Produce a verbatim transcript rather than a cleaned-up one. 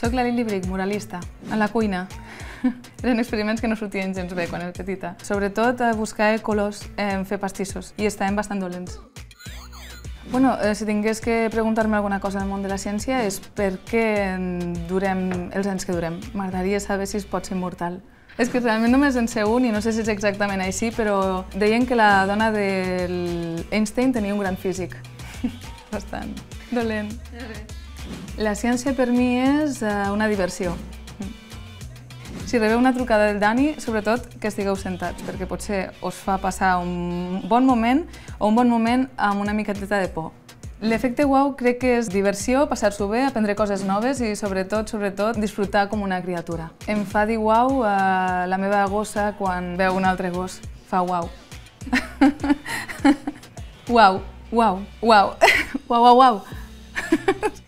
Soc la Lili Brick, muralista, en la cuina. Eren experiments que no sortien gens bé quan era petita. Sobretot a buscar colors, en fer pastissos, i estàvem bastant dolents. Bueno, eh, si tingués que preguntar-me alguna cosa del món de la ciència és per què durem els anys que durem. M'agradaria saber si es pot ser immortal. És que realment només en sé un i no sé si és exactament així, però deien que la dona d'Einstein tenia un gran físic. Bastant dolent. La ciència per mi és una diversió. Si rebeu una trucada del Dani, sobretot que estigueu sentats, perquè potser us fa passar un bon moment o un bon moment amb una miqueteta de por. L'efecte uau crec que és diversió, passar-s'ho bé, aprendre coses noves i sobretot, sobretot, disfrutar com una criatura. Em fa dir uau a la meva gossa quan veu un altre gos. Fa uau. Uau, uau, uau, uau, uau, uau.